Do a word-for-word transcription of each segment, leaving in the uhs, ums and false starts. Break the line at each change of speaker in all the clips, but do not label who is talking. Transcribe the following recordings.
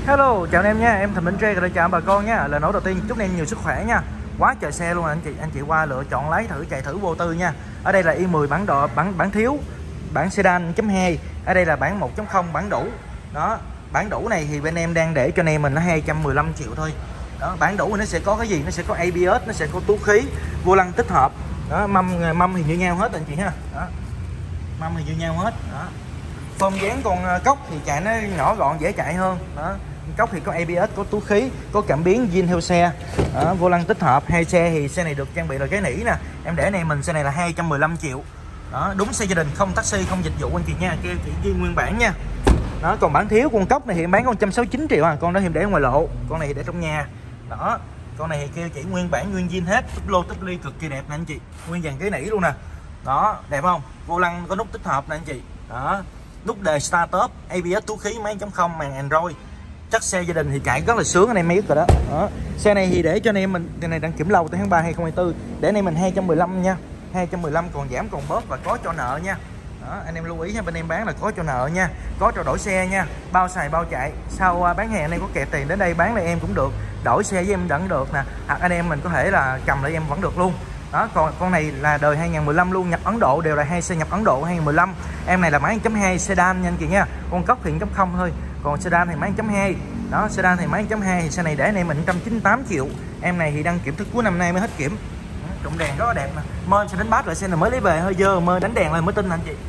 Hello, chào anh em nha, em Thịnh Minh Tre, chào bà con nha. Lời nói đầu tiên chúc anh em nhiều sức khỏe nha. Quá trời xe luôn anh chị, anh chị qua lựa chọn lấy thử chạy thử vô tư nha. Ở đây là i mười bản độ bản bản thiếu, bản sedan chấm hai. Ở đây là bản một chấm không bản đủ. Đó, bản đủ này thì bên em đang để cho anh em mình nó hai trăm mười lăm triệu thôi. Đó, bản đủ nó sẽ có cái gì? Nó sẽ có a bê ét, nó sẽ có túi khí, vô lăng tích hợp. Đó, mâm mâm thì như nhau hết anh chị ha. Đó. Mâm thì như nhau hết. Đó. Form dáng con cốc thì chạy nó nhỏ gọn dễ chạy hơn. Đó. Cốc thì có a bê ét, có túi khí, có cảm biến zin theo xe. Đó, vô lăng tích hợp. Hai xe thì xe này được trang bị là cái nỉ nè. Em để này mình xe này là hai trăm mười lăm triệu. Đó, đúng xe gia đình, không taxi, không dịch vụ anh chị nha. Kêu chị ghi nguyên bản nha. Đó, còn bản thiếu con cốc này thì em bán con một trăm sáu mươi chín triệu à. Con đó thì em để ngoài lộ, con này thì để trong nhà. Đó, con này thì kêu chị nguyên bản nguyên zin hết, túp lô túp ly cực kỳ đẹp nè anh chị. Nguyên dàn cái nỉ luôn nè. Đó, đẹp không? Vô lăng có nút tích hợp nè anh chị. Đó, nút đề start top, a bê ét túi khí máy chấm không, màn Android. Chắc xe gia đình thì chạy rất là sướng anh em biết rồi đó. Đó. Xe này thì để cho anh em mình, cái này đăng kiểm lâu tới tháng ba hai không hai tư, để anh em mình hai trăm mười lăm nha. hai trăm mười lăm còn giảm còn bớt và có cho nợ nha. Đó, anh em lưu ý nha, bên em bán là có cho nợ nha, có trao đổi xe nha, bao xài bao chạy. Sau bán hàng anh em có kẹt tiền đến đây bán lại em cũng được, đổi xe với em vẫn được nè, hoặc anh em mình có thể là cầm lại em vẫn được luôn. Đó, còn con này là đời hai không một lăm luôn, nhập Ấn Độ, đều là hai xe nhập Ấn Độ hai không một lăm. Em này là máy một chấm hai sedan nha anh chị nha. Con cốc thì một chấm không thôi, còn sedan thì máy một chấm hai. Đó, sedan thì máy một chấm hai, xe này để anh em mình một trăm chín mươi tám triệu. Em này thì đăng kiểm thức cuối năm nay mới hết kiểm. Trụng đèn rất là đẹp nè. Mơ sẽ đánh bát lại xe này mới lấy về hơi dơ, mơ đánh đèn lên mới tin anh chị.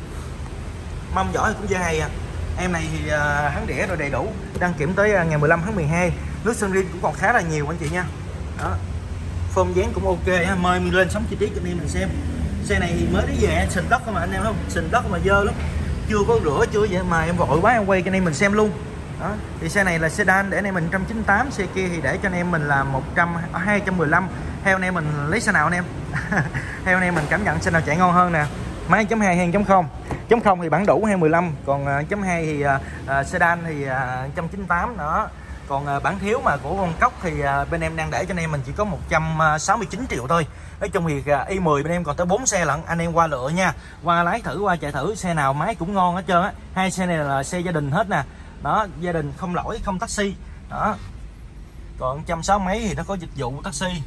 Mâm giỏi cũng dơ hay à. Em này thì uh, hắn đĩa rồi đầy đủ, đăng kiểm tới uh, ngày mười lăm tháng mười hai. Nước sơn riêng cũng còn khá là nhiều anh chị nha. Đó, form dáng cũng ok ha. Mời mình lên sóng chi tiết cho anh em mình xem. Xe này thì mới đi về sình đất mà anh em không, sình đất mà dơ lắm, chưa có rửa chưa vậy mà em vội quá em quay cho anh em mình xem luôn. Đó, thì xe này là sedan để anh em mình một trăm chín mươi tám, xe kia thì để cho anh em mình là một trăm hai trăm mười lăm. Theo anh em mình lấy xe nào anh em? Theo anh em mình cảm nhận xe nào chạy ngon hơn nè, máy chấm hai hay chấm không? Chấm không thì bản đủ hai mười lăm, còn chấm hai thì uh, sedan thì uh, một trăm chín mươi tám đó. Còn uh, bản thiếu mà của con cốc thì uh, bên em đang để cho anh em mình chỉ có một trăm sáu mươi chín triệu thôi. Nói chung thì uh, i mười bên em còn tới bốn xe lận, anh em qua lựa nha, qua lái thử, qua chạy thử, xe nào máy cũng ngon hết trơn á. Hai xe này là xe gia đình hết nè. Đó, gia đình không lỗi, không taxi. Đó. Còn một trăm sáu mươi mấy thì nó có dịch vụ taxi.